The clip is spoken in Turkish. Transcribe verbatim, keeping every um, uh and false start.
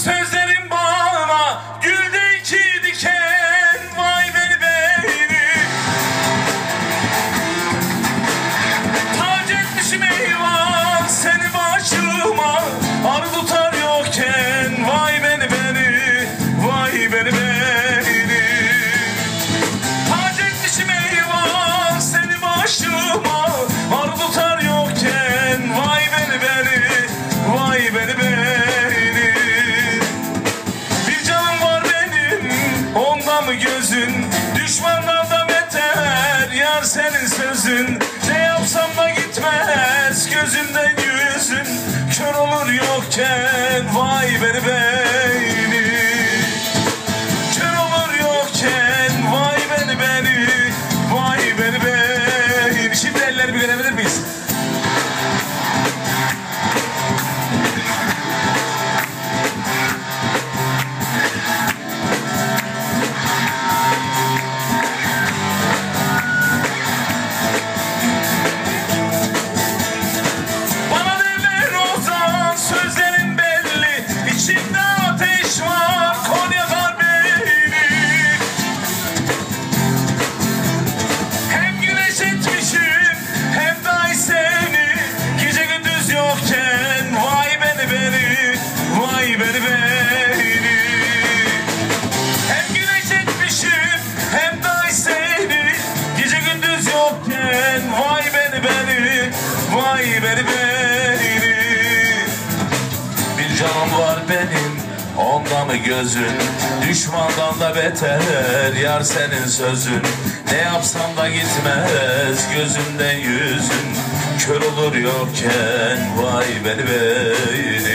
Sözlerin bana gülde iki diken, vay beni beni. Tac etmişim eyvah seni başıma, arı tutar yokken, vay beni beni, vay beni beni. Tac etmişim eyvah seni başıma, arı tutar yokken, vay beni beni, vay beni beni. Gözün düşmandan da beter, yar senin sözün. Ne yapsam da gitmez gözümden yüzün. Kör olur yokken, vay beni beni. Kör olur yokken, vay beni beni, vay beni beni. Şimdi elleri bir görebilir miyiz? Vay beni beni. Bir canım var benim, onda mı gözün? Düşmandan da beter, yar senin sözün. Ne yapsam da gitmez gözümden yüzün. Kör olur yokken, vay beni beni.